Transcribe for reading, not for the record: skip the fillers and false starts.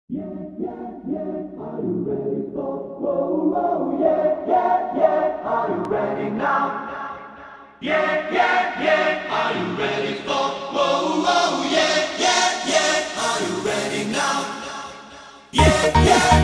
Yeah, yeah, yeah. Are you ready for? Whoa, whoa, yeah, yeah, yeah. Are you ready now? Yeah, yeah, yeah. Are you ready for? Whoa, whoa, yeah, yeah, yeah. Are you ready now? Yeah, yeah.